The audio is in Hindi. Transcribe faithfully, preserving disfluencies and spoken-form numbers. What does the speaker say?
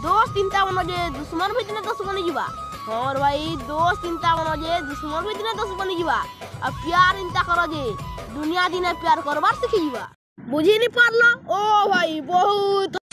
दोस्त चिंता मन जे दुश्मन भी दिने दोस्त बनी जीवा। और भाई दोस्त चिंता मन जे दुश्मन भी दिने दोस्त बनी जीवा। अब प्यार चिंता करो जे दुनिया दिने प्यार करबार सीखी जीवा। बुझी नहीं पारलो ओ भाई बहुत